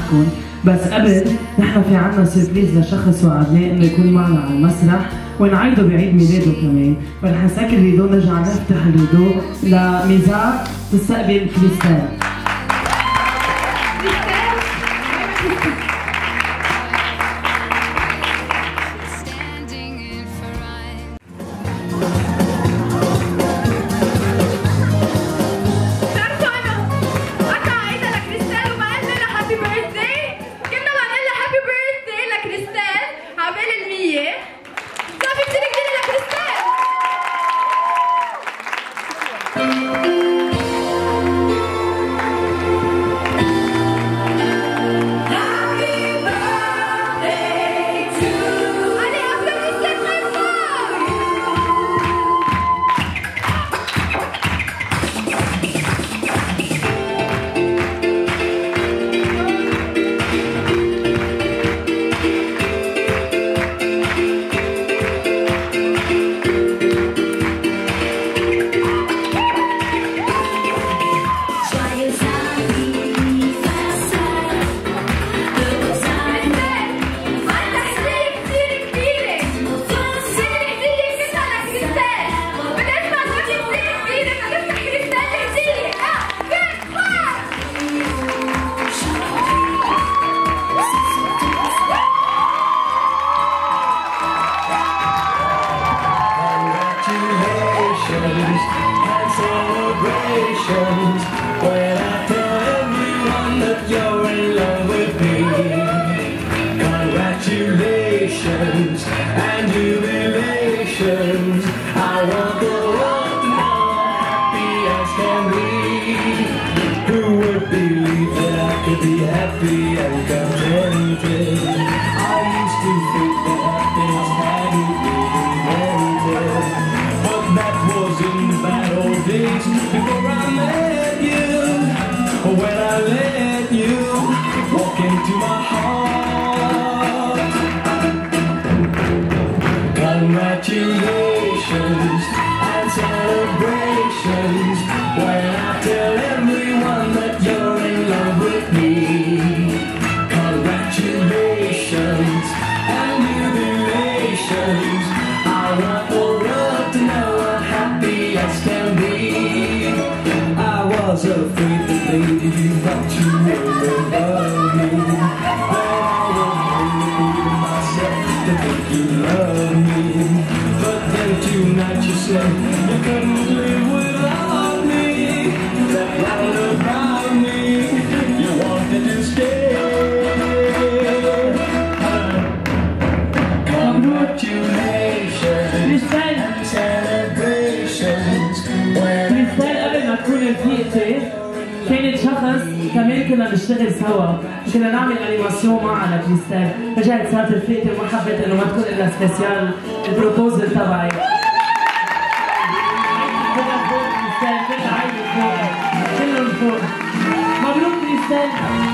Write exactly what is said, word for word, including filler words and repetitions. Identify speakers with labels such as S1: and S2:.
S1: فرحكم. بس قبل نحن في عنا سيربريز لشخص وعدناه انه يكون معنا على المسرح ونعيده بعيد ميلاده كمان، فرح نسكر الريدو نرجع نفتح الريدو لميزا تستقبل كريستال.
S2: When I tell everyone that you're in love with me, congratulations and jubilations. I want the world to know how happy as can be. Who would believe that I could be happy and contented? I used to think that happiness hadn't been invented, but that was in the bad old days before I met you. When I let you walk into my heart. Congratulations and celebrations when I tell everyone that you're in love with me. Congratulations and jubilations. I want the world to know how happy as can be. I was afraid that maybe you thought you wouldn't love me, but I was holding myself to think you loved me. But then tonight you said you couldn't live without me. That round about me, you wanted to stay. Congratulations and celebrations when
S1: كانت شخص كمان كنا نشتغل سوا، كنا نعمل انيماسيون معها على كريستال، رجعت صارت الفئة وما حبيت انه ما تكون الا سبيسيال البروبوزل تبعي. كنا فوق كريستال، كنا عايزة فوق، كلهم فوق. مبروك كريستال.